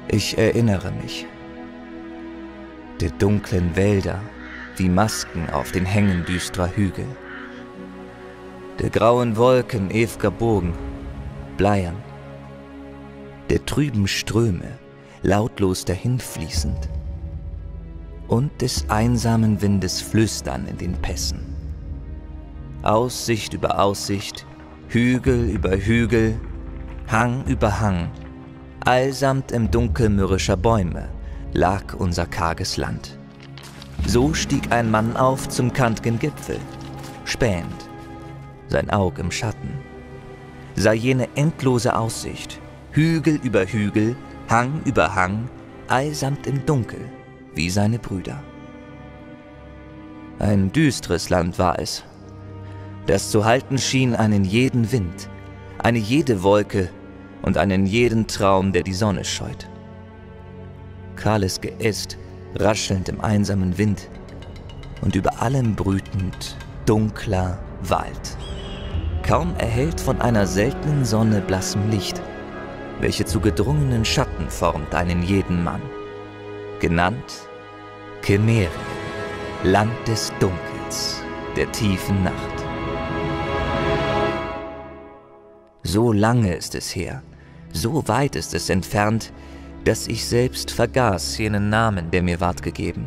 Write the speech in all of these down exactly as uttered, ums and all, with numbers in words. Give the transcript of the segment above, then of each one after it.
Ich erinnere mich. Der dunklen Wälder, wie Masken auf den Hängen düstrer Hügel. Der grauen Wolken ew'ger Bogen, bleiern. Der trüben Ströme, lautlos dahinfließend. Und des einsamen Windes Flüstern in den Pässen. Aussicht über Aussicht, Hügel über Hügel, Hang über Hang, allsamt im Dunkel mürrischer Bäume lag unser karges Land. So stieg ein Mann auf zum kant'gen Gipfel, spähend, sein Aug im Schatten, sah jene endlose Aussicht, Hügel über Hügel, Hang über Hang, allsamt im Dunkel, wie seine Brüder. Ein düstres Land war es, das zu halten schien einen jeden Wind, eine jede Wolke und einen jeden Traum, der die Sonne scheut. Kahles Geäst, raschelnd im einsamen Wind und über allem brütend dunkler Wald, kaum erhellt von einer seltenen Sonne blassem Licht, welche zu gedrungenen Schatten formt einen jeden Mann, genannt Kemerien, Land des Dunkels, der tiefen Nacht. So lange ist es her, so weit ist es entfernt, dass ich selbst vergaß jenen Namen, der mir ward gegeben.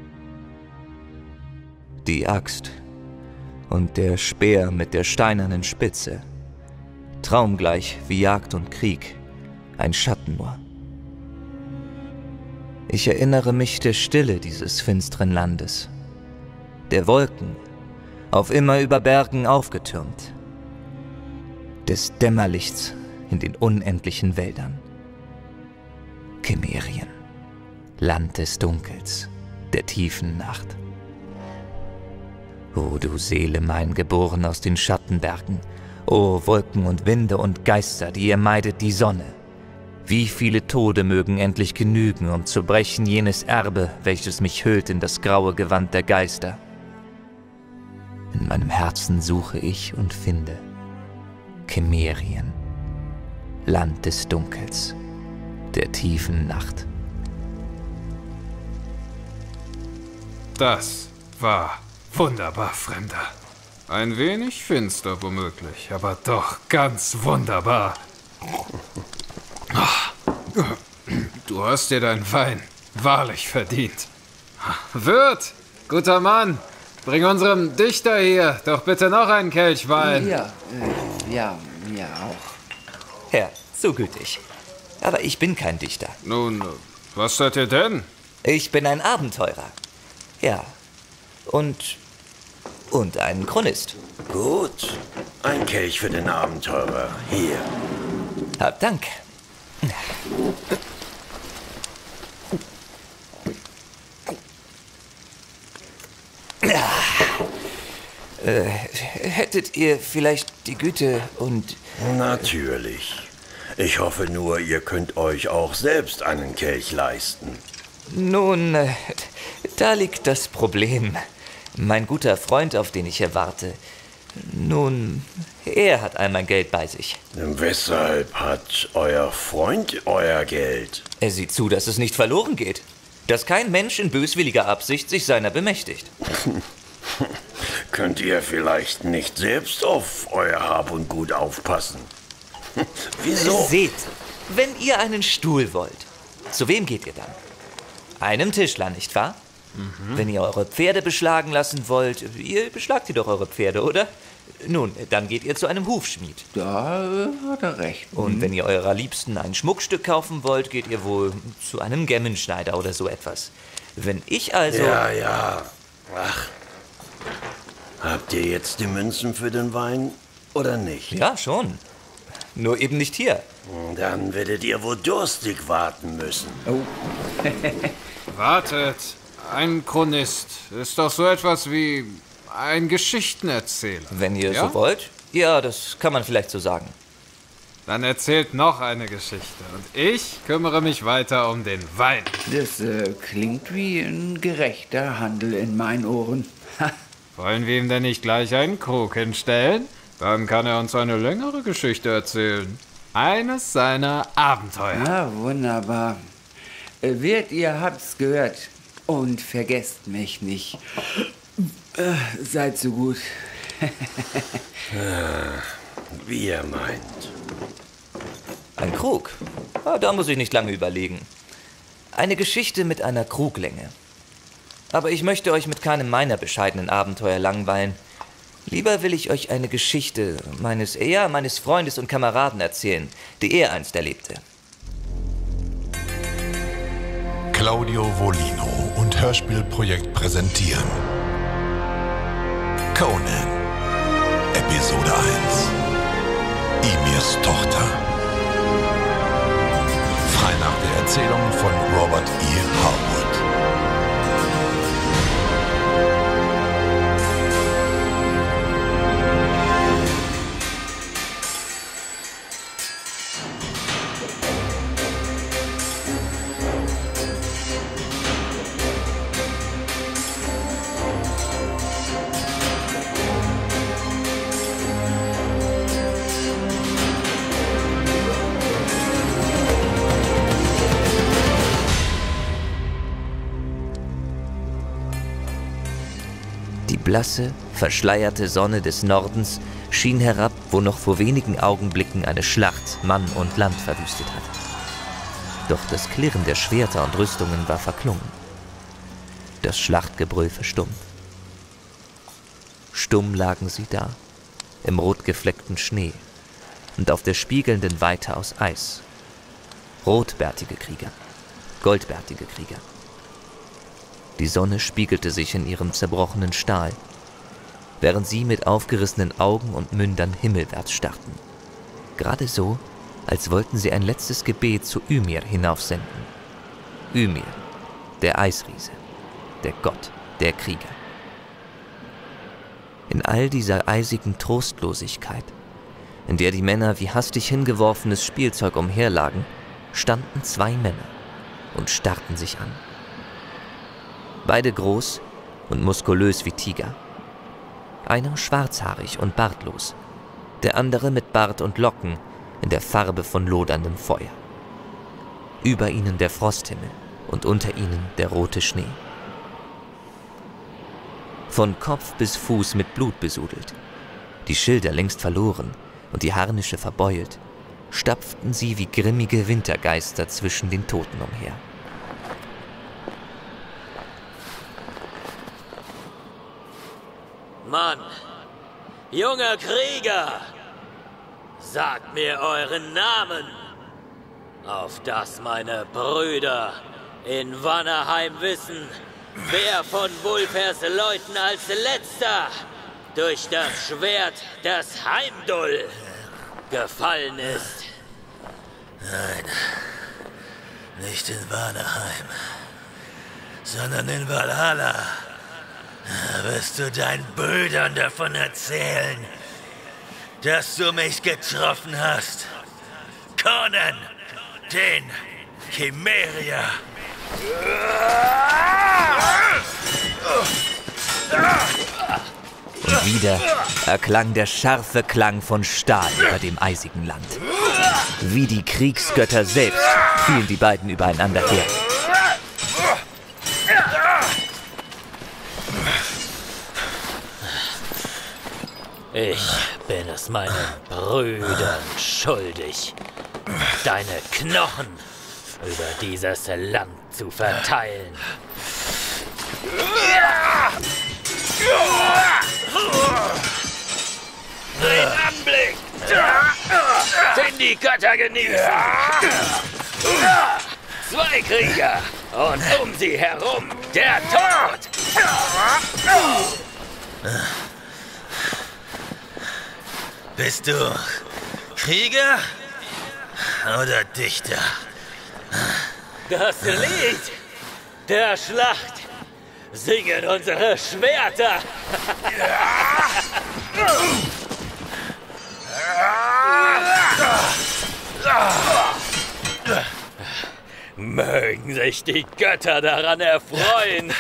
Die Axt und der Speer mit der steinernen Spitze, traumgleich wie Jagd und Krieg, ein Schatten nur. Ich erinnere mich der Stille dieses finsteren Landes, der Wolken, auf immer über Bergen aufgetürmt, des Dämmerlichts in den unendlichen Wäldern. Kemerien, Land des Dunkels, der tiefen Nacht. O du Seele mein, geboren aus den Schattenbergen, o Wolken und Winde und Geister, die ihr meidet die Sonne, wie viele Tode mögen endlich genügen, um zu brechen jenes Erbe, welches mich hüllt in das graue Gewand der Geister. In meinem Herzen suche ich und finde Kemerien, Land des Dunkels, der tiefen Nacht. Das war wunderbar, Fremder. Ein wenig finster womöglich, aber doch ganz wunderbar. Du hast dir dein Wein wahrlich verdient. Wirt, guter Mann, bring unserem Dichter hier doch bitte noch einen Kelch Wein. Ja, äh, ja, mir auch. Herr, so gütig. Aber ich bin kein Dichter. Nun, was seid ihr denn? Ich bin ein Abenteurer. Ja, und... und ein Chronist. Gut, ein Kelch für den Abenteurer. Hier. Hab Dank. Ja. Äh, hättet ihr vielleicht die Güte und... Natürlich. Ich hoffe nur, ihr könnt euch auch selbst einen Kelch leisten. Nun, äh, da liegt das Problem. Mein guter Freund, auf den ich hier warte, nun, er hat all mein Geld bei sich. Weshalb hat euer Freund euer Geld? Er sieht zu, dass es nicht verloren geht. Dass kein Mensch in böswilliger Absicht sich seiner bemächtigt. Könnt ihr vielleicht nicht selbst auf euer Hab und Gut aufpassen? Wieso? Seht, wenn ihr einen Stuhl wollt, zu wem geht ihr dann? Einem Tischler, nicht wahr? Mhm. Wenn ihr eure Pferde beschlagen lassen wollt, ihr beschlagt ihr doch eure Pferde, oder? Nun, dann geht ihr zu einem Hufschmied. Da äh, hat er recht. Und Mhm. wenn ihr eurer Liebsten ein Schmuckstück kaufen wollt, geht ihr wohl zu einem Gemmenschneider oder so etwas. Wenn ich also... Ja, ja. Ach. Habt ihr jetzt die Münzen für den Wein oder nicht? Ja, schon. Nur eben nicht hier. Dann werdet ihr wohl durstig warten müssen. Oh. Wartet, ein Chronist ist doch so etwas wie ein Geschichtenerzähler. Wenn ihr ja? so wollt. Ja, das kann man vielleicht so sagen. Dann erzählt noch eine Geschichte und ich kümmere mich weiter um den Wein. Das äh, klingt wie ein gerechter Handel in meinen Ohren. Wollen wir ihm denn nicht gleich einen Krug hinstellen? Dann kann er uns eine längere Geschichte erzählen. Eines seiner Abenteuer. Ja, wunderbar. Wirt, ihr habt's gehört. Und vergesst mich nicht. Äh, seid so gut. ah, wie er meint. Ein Krug? Ah, da muss ich nicht lange überlegen. Eine Geschichte mit einer Kruglänge. Aber ich möchte euch mit keinem meiner bescheidenen Abenteuer langweilen. Lieber will ich euch eine Geschichte meines, eher meines Freundes und Kameraden erzählen, die er einst erlebte. Claudio Volino und Hörspielprojekt präsentieren Conan, Episode eins. Emirs Tochter. Frei nach der Erzählung von Robert E. Harwood. Die blasse, verschleierte Sonne des Nordens schien herab, wo noch vor wenigen Augenblicken eine Schlacht Mann und Land verwüstet hatte. Doch das Klirren der Schwerter und Rüstungen war verklungen. Das Schlachtgebrüll verstummt. Stumm lagen sie da, im rotgefleckten Schnee und auf der spiegelnden Weite aus Eis. Rotbärtige Krieger, goldbärtige Krieger. Die Sonne spiegelte sich in ihrem zerbrochenen Stahl, während sie mit aufgerissenen Augen und Mündern himmelwärts starrten. Gerade so, als wollten sie ein letztes Gebet zu Ymir hinaufsenden. Ymir, der Eisriese, der Gott der Krieger. In all dieser eisigen Trostlosigkeit, in der die Männer wie hastig hingeworfenes Spielzeug umherlagen, standen zwei Männer und starrten sich an. Beide groß und muskulös wie Tiger. Einer schwarzhaarig und bartlos, der andere mit Bart und Locken in der Farbe von loderndem Feuer. Über ihnen der Frosthimmel und unter ihnen der rote Schnee. Von Kopf bis Fuß mit Blut besudelt, die Schilder längst verloren und die Harnische verbeult, stapften sie wie grimmige Wintergeister zwischen den Toten umher. Mann, junger Krieger, sagt mir euren Namen, auf dass meine Brüder in Vanaheim wissen, wer von Wulfers Leuten als letzter durch das Schwert des Heimdall gefallen ist. Nein, nicht in Vanaheim, sondern in Valhalla. Wirst du deinen Brüdern davon erzählen, dass du mich getroffen hast? Conan, den Chimerier. Und wieder erklang der scharfe Klang von Stahl über dem eisigen Land. Wie die Kriegsgötter selbst fielen die beiden übereinander her. Ich bin es meinen Brüdern schuldig, deine Knochen über dieses Land zu verteilen. Ein Anblick, den die Götter genießen. Zwei Krieger und um sie herum der Tod. Bist du Krieger oder Dichter? Das Lied der Schlacht singen unsere Schwerter. Mögen sich die Götter daran erfreuen.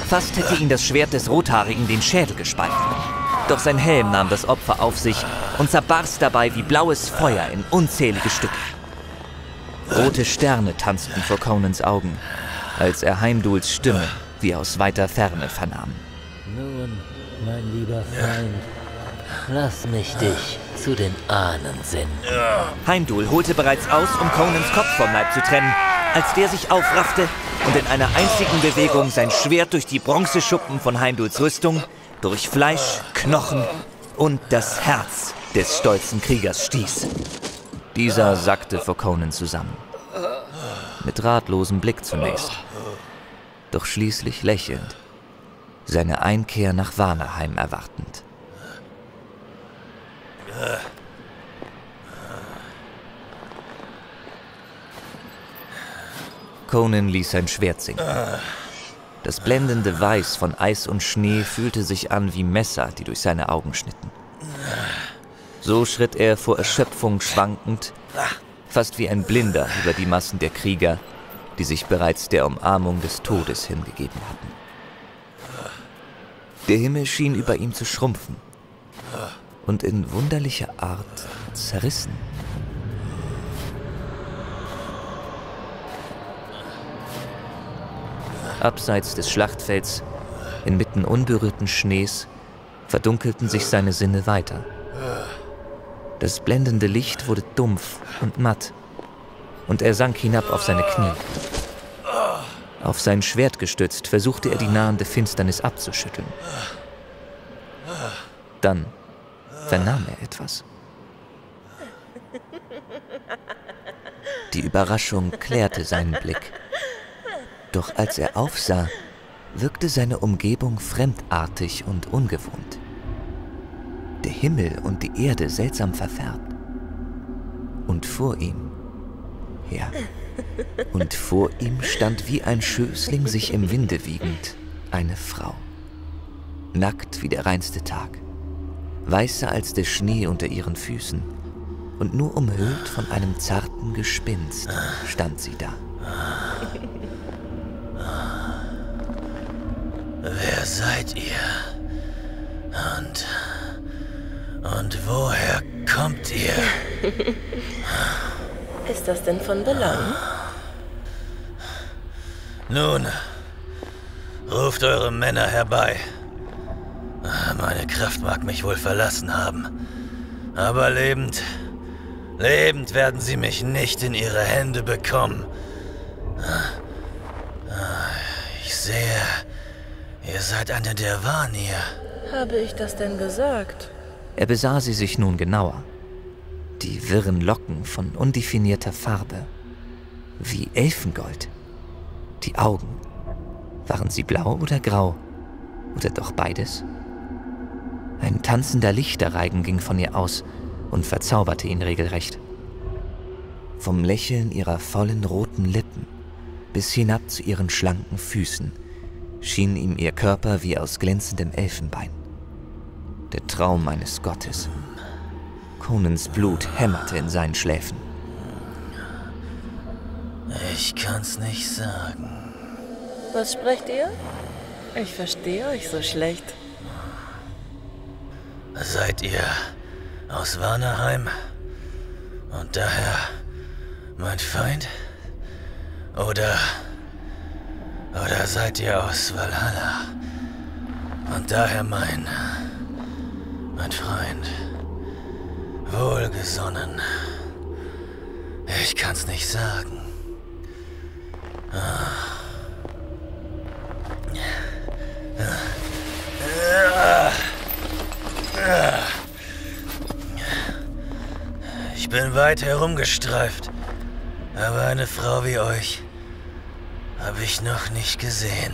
Fast hätte ihn das Schwert des Rothaarigen den Schädel gespalten. Doch sein Helm nahm das Opfer auf sich und zerbarst dabei wie blaues Feuer in unzählige Stücke. Rote Sterne tanzten vor Conans Augen, als er Heimduls Stimme wie aus weiter Ferne vernahm. Nun, mein lieber Freund, lass mich dich zu den Ahnen senden. Heimdul holte bereits aus, um Conans Kopf vom Leib zu trennen, als der sich aufraffte und in einer einzigen Bewegung sein Schwert durch die Bronzeschuppen von Heimduls Rüstung, durch Fleisch, Knochen und das Herz des stolzen Kriegers stieß. Dieser sackte vor Conan zusammen. Mit ratlosem Blick zunächst, doch schließlich lächelnd, seine Einkehr nach Vanaheim erwartend. Conan ließ sein Schwert sinken. Das blendende Weiß von Eis und Schnee fühlte sich an wie Messer, die durch seine Augen schnitten. So schritt er vor Erschöpfung schwankend, fast wie ein Blinder über die Massen der Krieger, die sich bereits der Umarmung des Todes hingegeben hatten. Der Himmel schien über ihm zu schrumpfen und in wunderlicher Art zerrissen. Abseits des Schlachtfelds, inmitten unberührten Schnees, verdunkelten sich seine Sinne weiter. Das blendende Licht wurde dumpf und matt, und er sank hinab auf seine Knie. Auf sein Schwert gestützt, versuchte er die nahende Finsternis abzuschütteln. Dann vernahm er etwas. Die Überraschung klärte seinen Blick. Doch als er aufsah, wirkte seine Umgebung fremdartig und ungewohnt. Der Himmel und die Erde seltsam verfärbt. Und vor ihm, ja, und vor ihm stand wie ein Schößling sich im Winde wiegend eine Frau. Nackt wie der reinste Tag, weißer als der Schnee unter ihren Füßen, und nur umhüllt von einem zarten Gespinst stand sie da. Wer seid ihr? Und... und woher kommt ihr? Ist das denn von Belang? Nun, ruft eure Männer herbei. Meine Kraft mag mich wohl verlassen haben, aber lebend, lebend werden sie mich nicht in ihre Hände bekommen. Ich sehe, ihr seid eine der Vanir. Habe ich das denn gesagt? Er besah sie sich nun genauer. Die wirren Locken von undefinierter Farbe, wie Elfengold. Die Augen, waren sie blau oder grau? Oder doch beides? Ein tanzender Lichterreigen ging von ihr aus und verzauberte ihn regelrecht. Vom Lächeln ihrer vollen roten Lippen bis hinab zu ihren schlanken Füßen schien ihm ihr Körper wie aus glänzendem Elfenbein. Der Traum eines Gottes. Conans Blut hämmerte in seinen Schläfen. Ich kann's nicht sagen. Was sprecht ihr? Ich verstehe euch so schlecht. Seid ihr aus Vanaheim und daher mein Feind? Oder... oder seid ihr aus Valhalla und daher mein... mein Freund? Wohlgesonnen. Ich kann's nicht sagen. Ich bin weit herumgestreift, aber eine Frau wie euch habe ich noch nicht gesehen.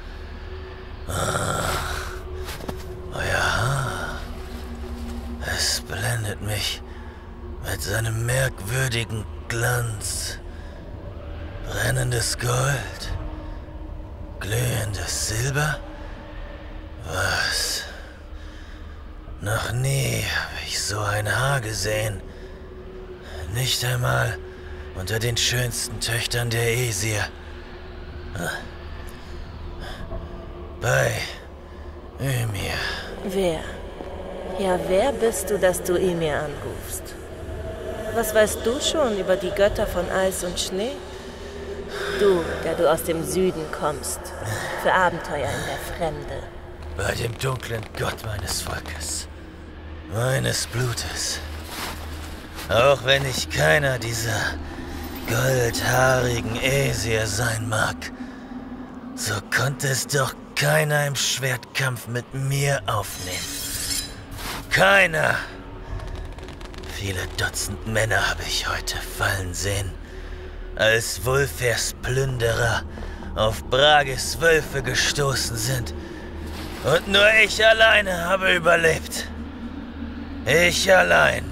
Euer Haar, es blendet mich mit seinem merkwürdigen Glanz. Brennendes Gold, glühendes Silber. Was? Noch nie habe ich so ein Haar gesehen. Nicht einmal unter den schönsten Töchtern der Aesir. Bei Ymir. Wer? Ja, wer bist du, dass du Ymir anrufst? Was weißt du schon über die Götter von Eis und Schnee? Du, der du aus dem Süden kommst, für Abenteuer in der Fremde. Bei dem dunklen Gott meines Volkes, meines Blutes. Auch wenn ich keiner dieser goldhaarigen Äsir sein mag, so konnte es doch keiner im Schwertkampf mit mir aufnehmen. Keiner! Viele Dutzend Männer habe ich heute fallen sehen, als Wulfers Plünderer auf Brages Wölfe gestoßen sind. Und nur ich alleine habe überlebt. Ich allein.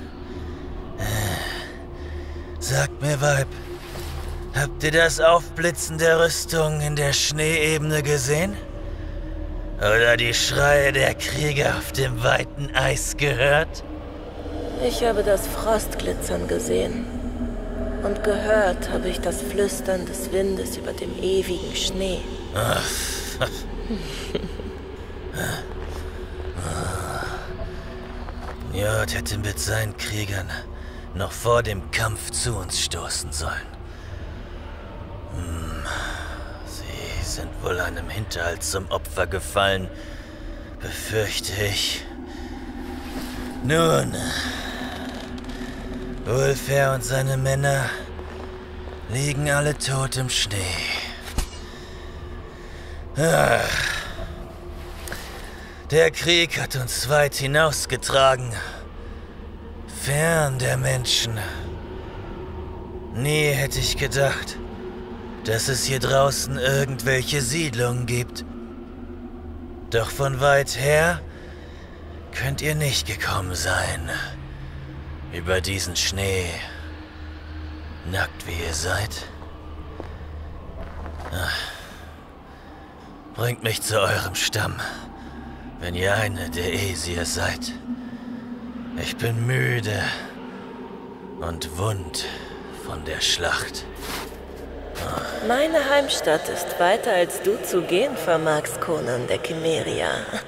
Sagt mir, Weib, habt ihr das Aufblitzen der Rüstung in der Schneeebene gesehen? Oder die Schreie der Krieger auf dem weiten Eis gehört? Ich habe das Frostglitzern gesehen. Und gehört habe ich das Flüstern des Windes über dem ewigen Schnee. Njord hätte mit seinen Kriegern noch vor dem Kampf zu uns stoßen sollen. Hm. Sie sind wohl einem Hinterhalt zum Opfer gefallen, befürchte ich. Nun, Wulfer und seine Männer liegen alle tot im Schnee. Ach. Der Krieg hat uns weit hinausgetragen, fern der Menschen. Nie hätte ich gedacht, dass es hier draußen irgendwelche Siedlungen gibt. Doch von weit her könnt ihr nicht gekommen sein. Über diesen Schnee, nackt wie ihr seid. Ach. Bringt mich zu eurem Stamm, wenn ihr eine der Äsir seid. Ich bin müde und wund von der Schlacht. Oh. Meine Heimstatt ist weiter, als du zu gehen vermagst, Conan der Cimmeria.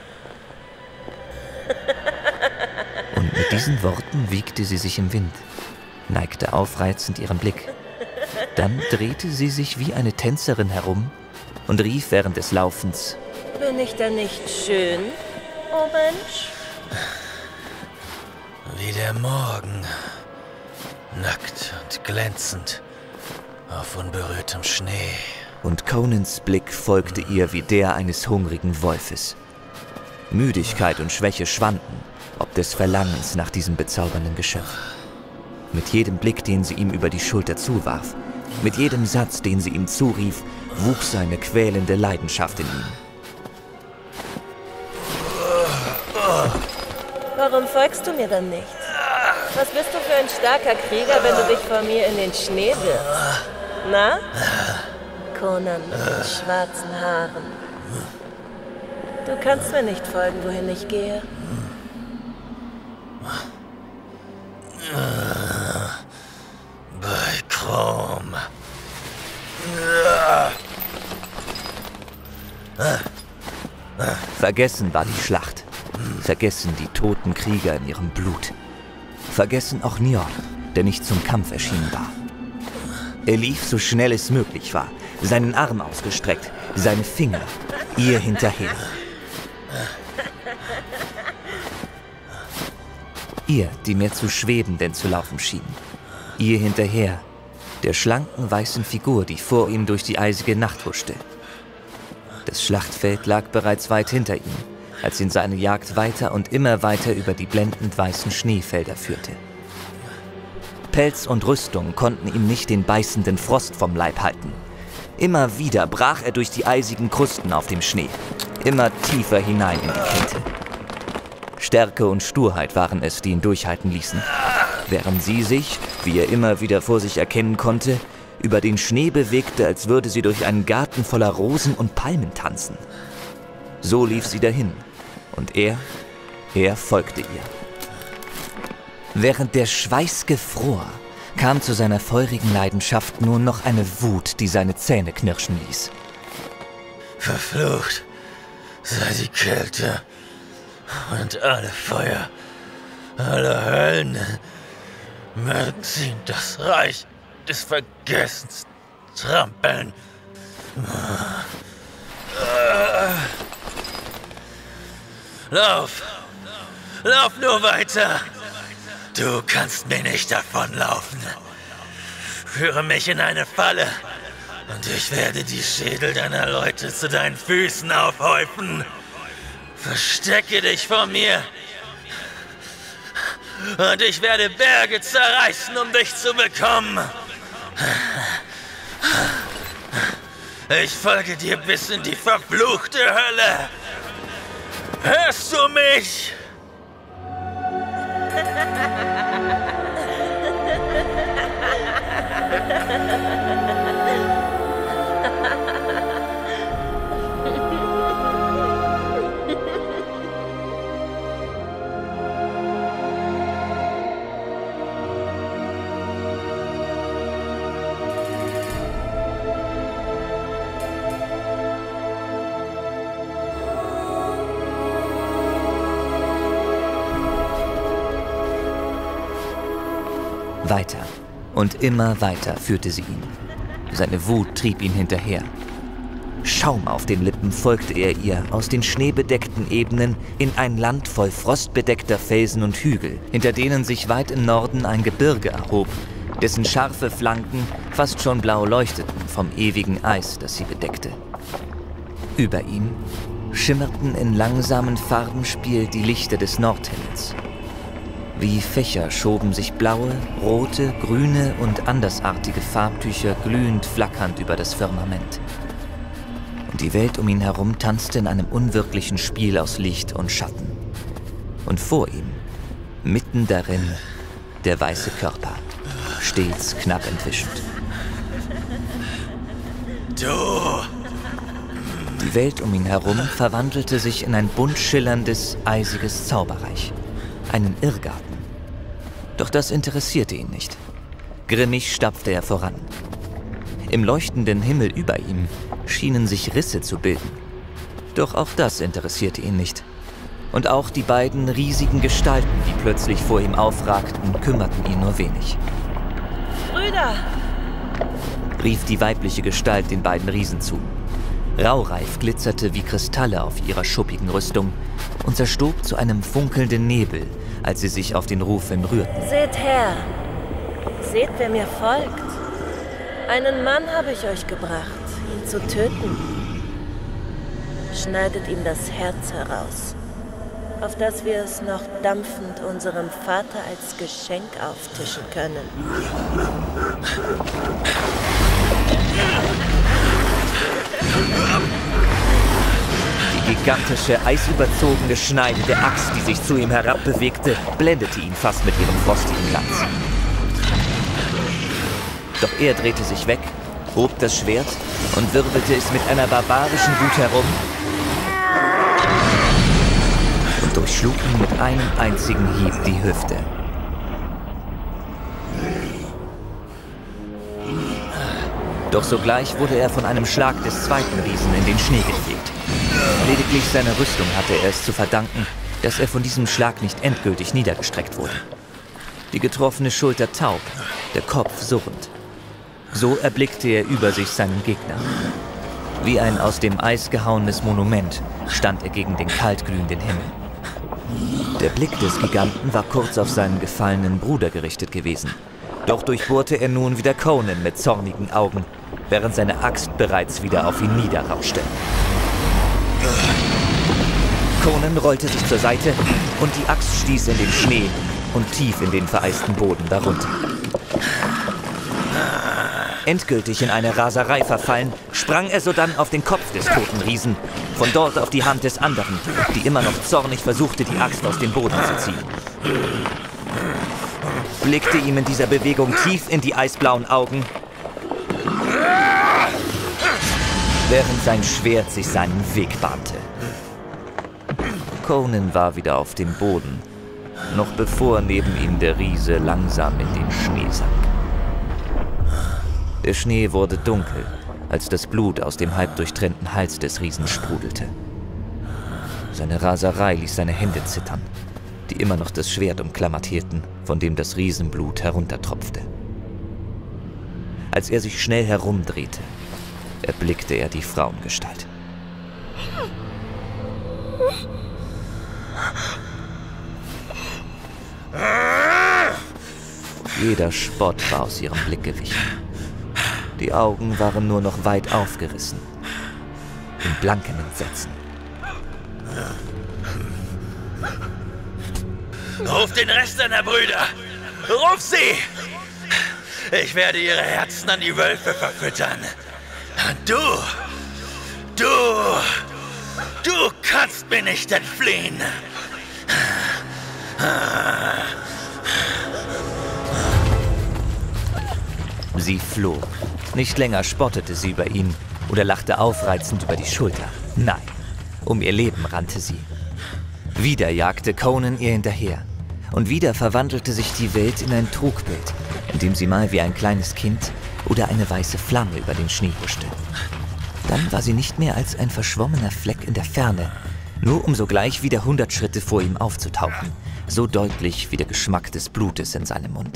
Und mit diesen Worten wiegte sie sich im Wind, neigte aufreizend ihren Blick. Dann drehte sie sich wie eine Tänzerin herum und rief während des Laufens: Bin ich denn nicht schön, oh Mensch? Wie der Morgen, nackt und glänzend auf unberührtem Schnee. Und Conans Blick folgte ihr wie der eines hungrigen Wolfes. Müdigkeit und Schwäche schwanden, ob des Verlangens nach diesem bezaubernden Geschöpf. Mit jedem Blick, den sie ihm über die Schulter zuwarf, mit jedem Satz, den sie ihm zurief, wuchs eine quälende Leidenschaft in ihm. Warum folgst du mir dann nicht? Was bist du für ein starker Krieger, wenn du dich vor mir in den Schnee wirfst? Na? Conan mit den schwarzen Haaren. Du kannst mir nicht folgen, wohin ich gehe. Bei Crom. Vergessen war die Schlacht. Vergessen die toten Krieger in ihrem Blut. Vergessen auch Njord, der nicht zum Kampf erschienen war. Er lief so schnell es möglich war, seinen Arm ausgestreckt, seine Finger ihr hinterher. Ihr, die mehr zu schweben denn zu laufen schien. Ihr hinterher, der schlanken weißen Figur, die vor ihm durch die eisige Nacht huschte. Das Schlachtfeld lag bereits weit hinter ihm, als ihn seine Jagd weiter und immer weiter über die blendend weißen Schneefelder führte. Pelz und Rüstung konnten ihm nicht den beißenden Frost vom Leib halten. Immer wieder brach er durch die eisigen Krusten auf dem Schnee, immer tiefer hinein in die Kälte. Stärke und Sturheit waren es, die ihn durchhalten ließen, während sie sich, wie er immer wieder vor sich erkennen konnte, über den Schnee bewegte, als würde sie durch einen Garten voller Rosen und Palmen tanzen. So lief sie dahin, und er, er folgte ihr. Während der Schweiß gefror, kam zu seiner feurigen Leidenschaft nur noch eine Wut, die seine Zähne knirschen ließ. Verflucht, sei die Kälte und alle Feuer, alle Höllen, mögen sie in das Reich des Vergessens trampeln. Lauf! Lauf nur weiter! Du kannst mir nicht davonlaufen. Führe mich in eine Falle und ich werde die Schädel deiner Leute zu deinen Füßen aufhäufen. Verstecke dich vor mir und ich werde Berge zerreißen, um dich zu bekommen. Ich folge dir bis in die verfluchte Hölle. Hörst du mich? Weiter und immer weiter führte sie ihn. Seine Wut trieb ihn hinterher. Schaum auf den Lippen folgte er ihr aus den schneebedeckten Ebenen in ein Land voll frostbedeckter Felsen und Hügel, hinter denen sich weit im Norden ein Gebirge erhob, dessen scharfe Flanken fast schon blau leuchteten vom ewigen Eis, das sie bedeckte. Über ihm schimmerten in langsamem Farbenspiel die Lichter des Nordhimmels. Wie Fächer schoben sich blaue, rote, grüne und andersartige Farbtücher glühend flackernd über das Firmament. Und die Welt um ihn herum tanzte in einem unwirklichen Spiel aus Licht und Schatten. Und vor ihm, mitten darin, der weiße Körper, stets knapp entwischend. Du! Die Welt um ihn herum verwandelte sich in ein bunt schillerndes, eisiges Zauberreich. Einen Irrgarten. Doch das interessierte ihn nicht. Grimmig stapfte er voran. Im leuchtenden Himmel über ihm schienen sich Risse zu bilden. Doch auch das interessierte ihn nicht. Und auch die beiden riesigen Gestalten, die plötzlich vor ihm aufragten, kümmerten ihn nur wenig. Brüder! Rief die weibliche Gestalt den beiden Riesen zu. Raureif glitzerte wie Kristalle auf ihrer schuppigen Rüstung und zerstob zu einem funkelnden Nebel, als sie sich auf den Ruf hin rührten. Seht her! Seht, wer mir folgt. Einen Mann habe ich euch gebracht, ihn zu töten. Schneidet ihm das Herz heraus, auf das wir es noch dampfend unserem Vater als Geschenk auftischen können. Die gigantische, eisüberzogene Schneide der Axt, die sich zu ihm herabbewegte, blendete ihn fast mit ihrem frostigen Glanz. Doch er drehte sich weg, hob das Schwert und wirbelte es mit einer barbarischen Wut herum und durchschlug ihm mit einem einzigen Hieb die Hüfte. Doch sogleich wurde er von einem Schlag des zweiten Riesen in den Schnee gefegt. Lediglich seiner Rüstung hatte er es zu verdanken, dass er von diesem Schlag nicht endgültig niedergestreckt wurde. Die getroffene Schulter taub, der Kopf surrend. So erblickte er über sich seinen Gegner. Wie ein aus dem Eis gehauenes Monument stand er gegen den kaltglühenden Himmel. Der Blick des Giganten war kurz auf seinen gefallenen Bruder gerichtet gewesen. Doch durchbohrte er nun wieder Conan mit zornigen Augen, während seine Axt bereits wieder auf ihn niederrauschte. Conan rollte sich zur Seite und die Axt stieß in den Schnee und tief in den vereisten Boden darunter. Endgültig in eine Raserei verfallen, sprang er sodann auf den Kopf des toten Riesen, von dort auf die Hand des anderen, die immer noch zornig versuchte, die Axt aus dem Boden zu ziehen. Blickte ihm in dieser Bewegung tief in die eisblauen Augen, während sein Schwert sich seinen Weg bahnte. Conan war wieder auf dem Boden, noch bevor neben ihm der Riese langsam in den Schnee sank. Der Schnee wurde dunkel, als das Blut aus dem halb durchtrennten Hals des Riesen sprudelte. Seine Raserei ließ seine Hände zittern, die immer noch das Schwert umklammert hielten, von dem das Riesenblut heruntertropfte. Als er sich schnell herumdrehte, erblickte er die Frauengestalt. Jeder Spott war aus ihrem Blick gewichen. Die Augen waren nur noch weit aufgerissen, in blankem Entsetzen. Ruf den Rest deiner Brüder! Ruf sie! Ich werde ihre Herzen an die Wölfe verfüttern. Und du, du, du kannst mir nicht entfliehen. Sie floh. Nicht länger spottete sie über ihn oder lachte aufreizend über die Schulter. Nein, um ihr Leben rannte sie. Wieder jagte Conan ihr hinterher. Und wieder verwandelte sich die Welt in ein Trugbild, in dem sie mal wie ein kleines Kind oder eine weiße Flamme über den Schnee huschte. Dann war sie nicht mehr als ein verschwommener Fleck in der Ferne, nur um sogleich wieder hundert Schritte vor ihm aufzutauchen, so deutlich wie der Geschmack des Blutes in seinem Mund.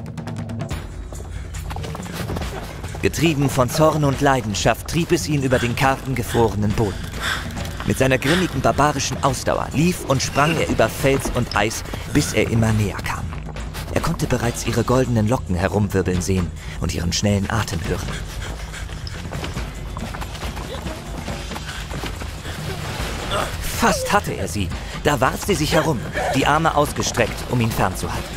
Getrieben von Zorn und Leidenschaft trieb es ihn über den kargen, gefrorenen Boden. Mit seiner grimmigen, barbarischen Ausdauer lief und sprang er über Fels und Eis, bis er immer näher kam. Er konnte bereits ihre goldenen Locken herumwirbeln sehen und ihren schnellen Atem hören. Fast hatte er sie. Da warf sie sich herum, die Arme ausgestreckt, um ihn fernzuhalten.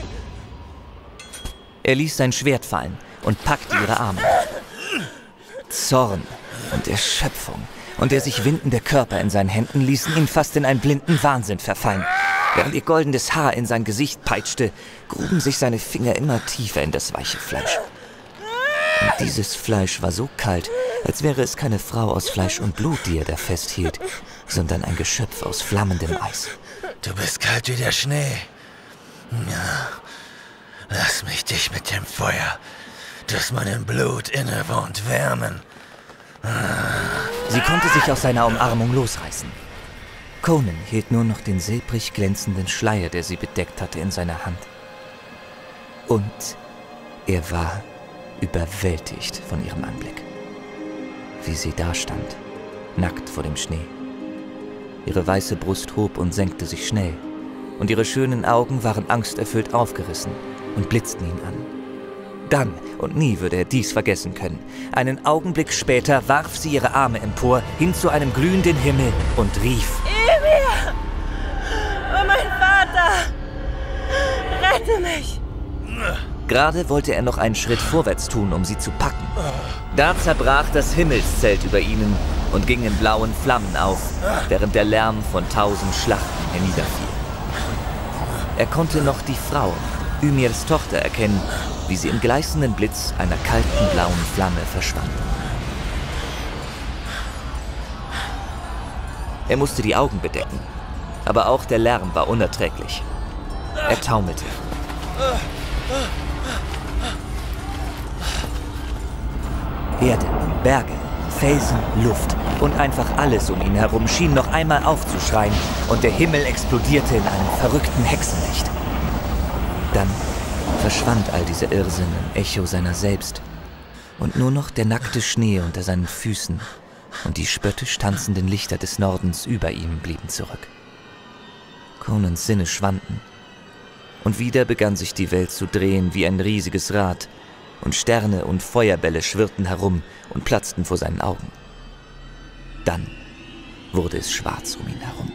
Er ließ sein Schwert fallen und packte ihre Arme. Zorn und Erschöpfung und der sich windende Körper in seinen Händen ließen ihn fast in einen blinden Wahnsinn verfallen. Während ihr goldenes Haar in sein Gesicht peitschte, gruben sich seine Finger immer tiefer in das weiche Fleisch. Und dieses Fleisch war so kalt, als wäre es keine Frau aus Fleisch und Blut, die er da festhielt, sondern ein Geschöpf aus flammendem Eis. Du bist kalt wie der Schnee. Ja. Lass mich dich mit dem Feuer, das meinem Blut innewohnt, wärmen. Sie konnte sich aus seiner Umarmung losreißen. Conan hielt nur noch den silbrig glänzenden Schleier, der sie bedeckt hatte, in seiner Hand. Und er war überwältigt von ihrem Anblick. Wie sie dastand, nackt vor dem Schnee. Ihre weiße Brust hob und senkte sich schnell, und ihre schönen Augen waren angsterfüllt aufgerissen und blitzten ihn an. Dann, und nie würde er dies vergessen können, einen Augenblick später warf sie ihre Arme empor, hin zu einem glühenden Himmel und rief: Ymir! Oh, mein Vater! Rette mich! Gerade wollte er noch einen Schritt vorwärts tun, um sie zu packen. Da zerbrach das Himmelszelt über ihnen und ging in blauen Flammen auf, während der Lärm von tausend Schlachten herniederfiel. Er konnte noch die Frau, Ymirs Tochter, erkennen, wie sie im gleißenden Blitz einer kalten blauen Flamme verschwand. Er musste die Augen bedecken, aber auch der Lärm war unerträglich. Er taumelte. Erde, Berge, Felsen, Luft und einfach alles um ihn herum schien noch einmal aufzuschreien und der Himmel explodierte in einem verrückten Hexenlicht. Dann verschwand all dieser Irrsinn im Echo seiner selbst und nur noch der nackte Schnee unter seinen Füßen und die spöttisch tanzenden Lichter des Nordens über ihm blieben zurück. Conans Sinne schwanden und wieder begann sich die Welt zu drehen wie ein riesiges Rad und Sterne und Feuerbälle schwirrten herum und platzten vor seinen Augen. Dann wurde es schwarz um ihn herum.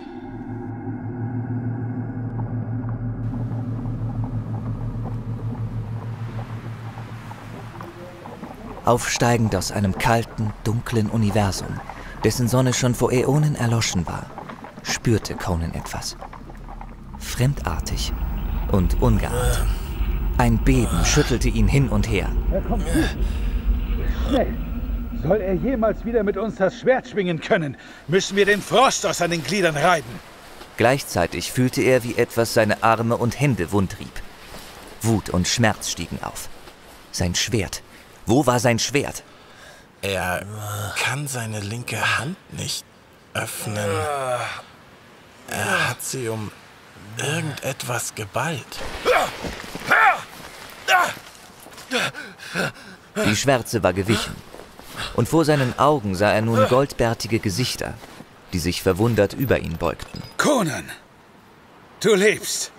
Aufsteigend aus einem kalten, dunklen Universum, dessen Sonne schon vor Äonen erloschen war, spürte Conan etwas. Fremdartig und ungeahnt. Ein Beben schüttelte ihn hin und her. Er kommt zu. Schnell! Soll er jemals wieder mit uns das Schwert schwingen können, müssen wir den Frost aus seinen Gliedern reiben. Gleichzeitig fühlte er, wie etwas seine Arme und Hände wundrieb. Wut und Schmerz stiegen auf. Sein Schwert. Wo war sein Schwert? Er kann seine linke Hand nicht öffnen. Er hat sie um irgendetwas geballt. Die Schwärze war gewichen, und vor seinen Augen sah er nun goldbärtige Gesichter, die sich verwundert über ihn beugten. Conan, du lebst.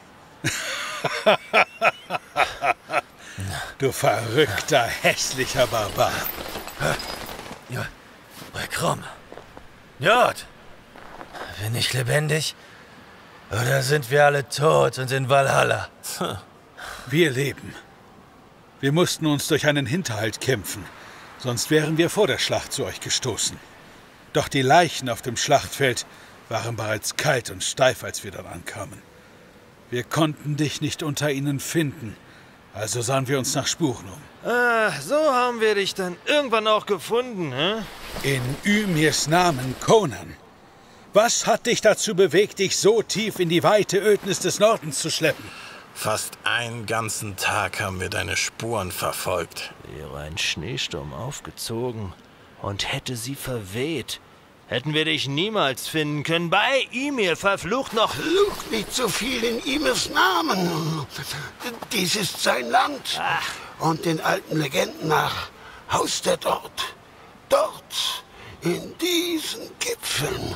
Du verrückter, hässlicher Barbar. Ja, bei Krumm. Jod, bin ich lebendig? Oder sind wir alle tot und in Valhalla? Wir leben. Wir mussten uns durch einen Hinterhalt kämpfen, sonst wären wir vor der Schlacht zu euch gestoßen. Doch die Leichen auf dem Schlachtfeld waren bereits kalt und steif, als wir dort ankamen. Wir konnten dich nicht unter ihnen finden, also sahen wir uns nach Spuren um. Ah, so haben wir dich dann irgendwann auch gefunden, hä? In Ymirs Namen, Conan. Was hat dich dazu bewegt, dich so tief in die weite Ödnis des Nordens zu schleppen? Fast einen ganzen Tag haben wir deine Spuren verfolgt. Wäre ein Schneesturm aufgezogen und hätte sie verweht, hätten wir dich niemals finden können. Bei Ymir, verflucht noch... Flucht nicht so viel in Ymirs Namen. Dies ist sein Land. Ach. Und den alten Legenden nach haust er dort. Dort, in diesen Gipfeln.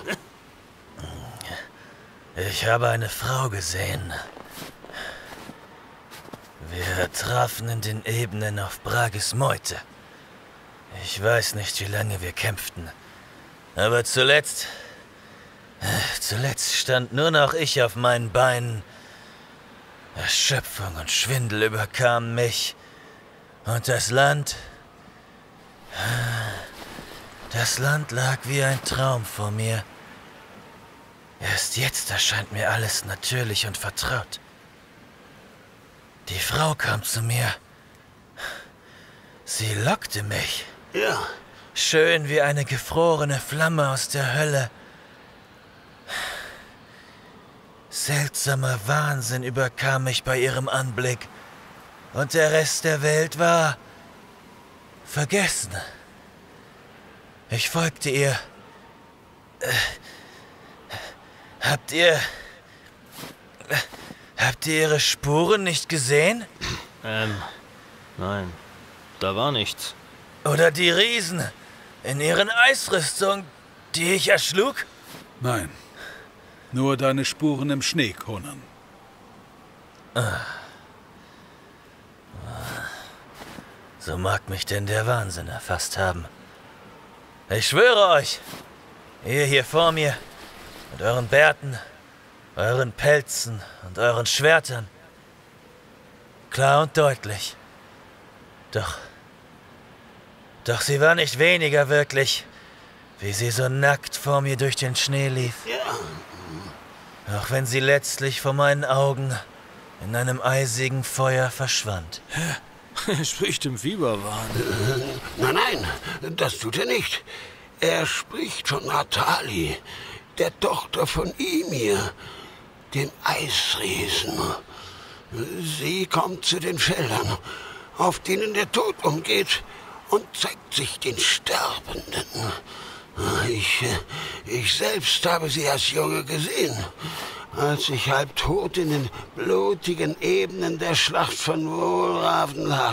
Ich habe eine Frau gesehen. Wir trafen in den Ebenen auf Brages Meute. Ich weiß nicht, wie lange wir kämpften. Aber zuletzt... Zuletzt stand nur noch ich auf meinen Beinen. Erschöpfung und Schwindel überkamen mich. Und das Land... Das Land lag wie ein Traum vor mir. Erst jetzt erscheint mir alles natürlich und vertraut. Die Frau kam zu mir. Sie lockte mich. Ja. Schön wie eine gefrorene Flamme aus der Hölle. Seltsamer Wahnsinn überkam mich bei ihrem Anblick. Und der Rest der Welt war vergessen. Ich folgte ihr. Äh, habt ihr... Habt ihr ihre Spuren nicht gesehen? Ähm, nein, da war nichts. Oder die Riesen in ihren Eisrüstungen, die ich erschlug? Nein, nur deine Spuren im Schnee, Conan. Ah. So mag mich denn der Wahnsinn erfasst haben. Ich schwöre euch, ihr hier vor mir, mit euren Bärten, euren Pelzen und euren Schwertern. Klar und deutlich. Doch, doch sie war nicht weniger wirklich, wie sie so nackt vor mir durch den Schnee lief. Ja. Auch wenn sie letztlich vor meinen Augen in einem eisigen Feuer verschwand. Er spricht im Fieberwahn. Äh, nein, nein, das tut er nicht. Er spricht von Atali, der Tochter von Ymir, dem Eisriesen. Sie kommt zu den Feldern, auf denen der Tod umgeht, und zeigt sich den Sterbenden. Ich, ich selbst habe sie als Junge gesehen, als ich halb tot in den blutigen Ebenen der Schlacht von Wohlraven lag.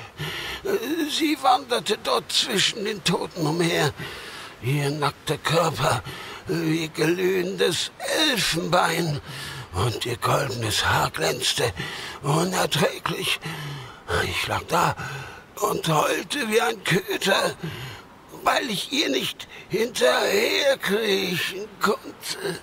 Sie wanderte dort zwischen den Toten umher, ihr nackter Körper wie glühendes Elfenbein, und ihr goldenes Haar glänzte unerträglich. Ich lag da und heulte wie ein Köter, weil ich ihr nicht hinterherkriechen konnte.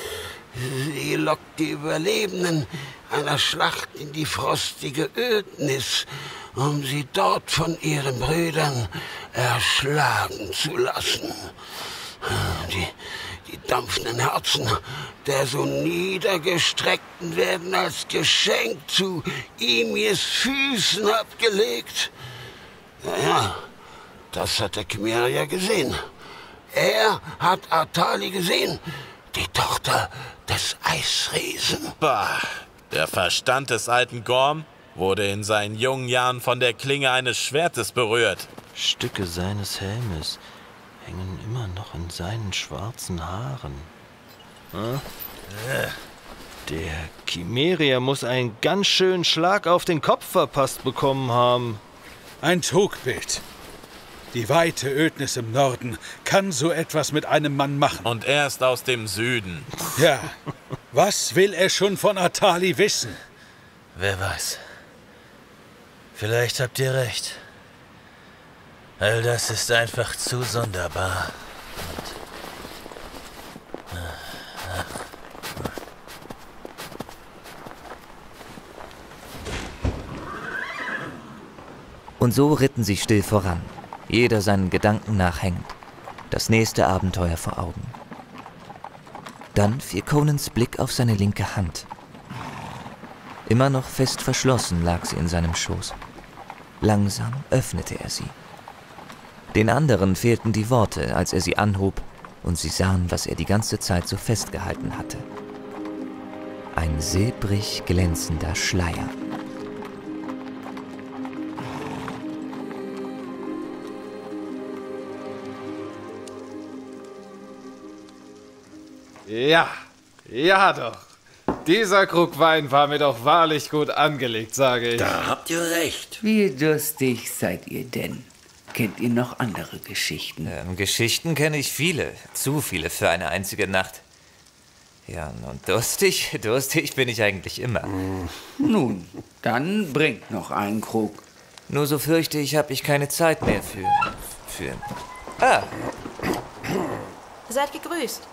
Sie lockt die Überlebenden einer Schlacht in die frostige Ödnis, um sie dort von ihren Brüdern erschlagen zu lassen. Die, die dampfenden Herzen der so Niedergestreckten werden als Geschenk zu Ymirs Füßen abgelegt. Ja, ja, das hat der Khmer ja gesehen. Er hat Atali gesehen, die Tochter des Eisriesen. Bah, der Verstand des alten Gorm wurde in seinen jungen Jahren von der Klinge eines Schwertes berührt. Stücke seines Helmes hängen immer noch in seinen schwarzen Haaren. Hm? Der Chimerier muss einen ganz schönen Schlag auf den Kopf verpasst bekommen haben. Ein Trugbild. Die weite Ödnis im Norden kann so etwas mit einem Mann machen. Und er ist aus dem Süden. Ja, was will er schon von Atali wissen? Wer weiß. Vielleicht habt ihr recht. All das ist einfach zu sonderbar. Und so ritten sie still voran, jeder seinen Gedanken nachhängend, das nächste Abenteuer vor Augen. Dann fiel Conans Blick auf seine linke Hand. Immer noch fest verschlossen lag sie in seinem Schoß. Langsam öffnete er sie. Den anderen fehlten die Worte, als er sie anhob, und sie sahen, was er die ganze Zeit so festgehalten hatte. Ein silbrig glänzender Schleier. Ja, ja doch. Dieser Krug Wein war mir doch wahrlich gut angelegt, sage ich. Da habt ihr recht. Wie durstig seid ihr denn? Kennt ihr noch andere Geschichten? Ähm, Geschichten kenne ich viele. Zu viele für eine einzige Nacht. Ja, und durstig, durstig bin ich eigentlich immer. Nun, dann bringt noch einen Krug. Nur so fürchte ich, habe ich keine Zeit mehr für... für... Ah! Seid gegrüßt.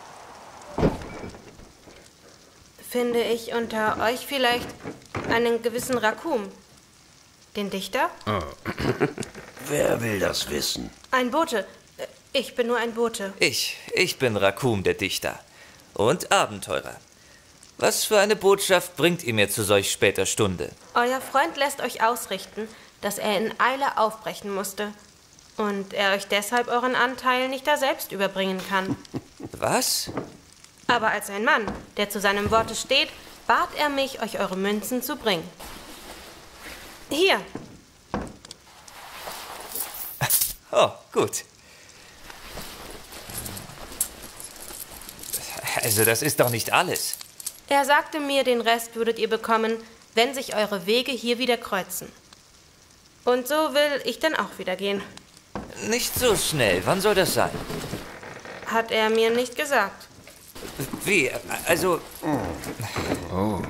Finde ich unter euch vielleicht einen gewissen Rakum? Den Dichter? Oh. Wer will das wissen? Ein Bote. Ich bin nur ein Bote. Ich, ich bin Rakum, der Dichter. Und Abenteurer. Was für eine Botschaft bringt ihr mir zu solch später Stunde? Euer Freund lässt euch ausrichten, dass er in Eile aufbrechen musste. Und er euch deshalb euren Anteil nicht da selbst überbringen kann. Was? Aber als ein Mann, der zu seinem Worte steht, bat er mich, euch eure Münzen zu bringen. Hier. Oh, gut. Also das ist doch nicht alles. Er sagte mir, den Rest würdet ihr bekommen, wenn sich eure Wege hier wieder kreuzen. Und so will ich dann auch wieder gehen. Nicht so schnell. Wann soll das sein? Hat er mir nicht gesagt. Wie? Also... Oh.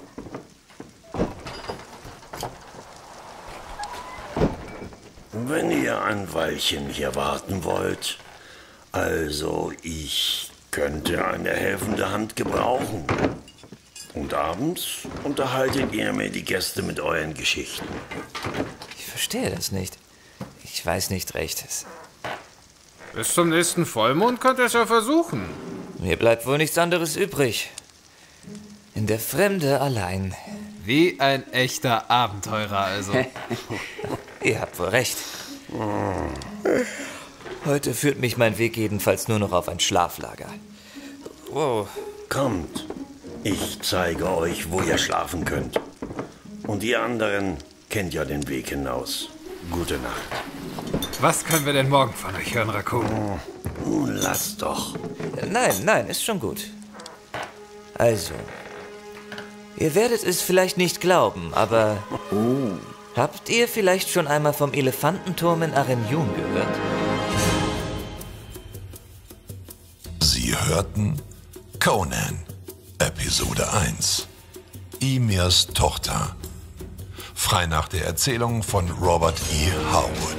Wenn ihr ein Weilchen hier warten wollt, also ich könnte eine helfende Hand gebrauchen. Und abends unterhaltet ihr mir die Gäste mit euren Geschichten. Ich verstehe das nicht. Ich weiß nicht recht. Bis zum nächsten Vollmond könnt ihr es ja versuchen. Mir bleibt wohl nichts anderes übrig. In der Fremde allein. Wie ein echter Abenteurer also. Ihr habt wohl recht. Heute führt mich mein Weg jedenfalls nur noch auf ein Schlaflager. Wow. Kommt, ich zeige euch, wo ihr schlafen könnt. Und ihr anderen kennt ja den Weg hinaus. Gute Nacht. Was können wir denn morgen von euch hören, Rakum? Nun, lasst doch. Nein, nein, ist schon gut. Also, ihr werdet es vielleicht nicht glauben, aber... Oh. Habt ihr vielleicht schon einmal vom Elefantenturm in Arenyun gehört? Sie hörten Conan, Episode eins. Ymirs Tochter. Frei nach der Erzählung von Robert E. Harwood.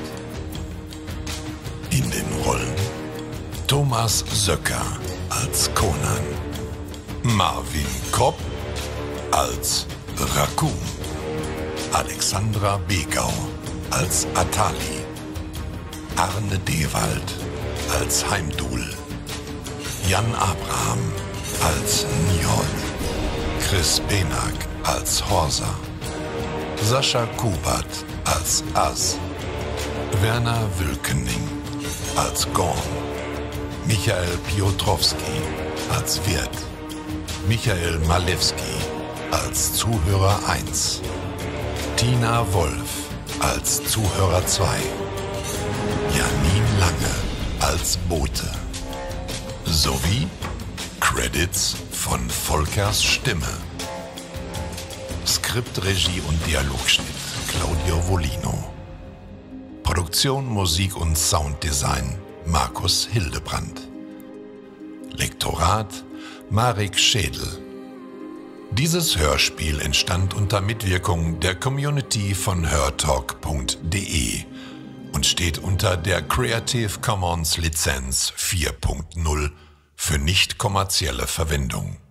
In den Rollen Thomas Söcker als Conan, Marvin Kopp als Rakum, Alexandra Begau als Atali, Arne Dewald als Heimdul, Jan Abraham als Njord, Chris Benak als Horsa, Sascha Kubert als Az, Werner Wülkening als Gorm, Michael Piotrowski als Wirt, Michael Malewski als Zuhörer eins, Tina Wolf als Zuhörer zwei, Janine Lange als Bote sowie Credits von Volkers Stimme. Skript, Regie und Dialogschnitt Claudio Volino. Produktion, Musik und Sounddesign Markus Hildebrandt. Lektorat Marek Schädel. Dieses Hörspiel entstand unter Mitwirkung der Community von hörtalk punkt de und steht unter der Creative Commons Lizenz vier Punkt null für nicht kommerzielle Verwendung.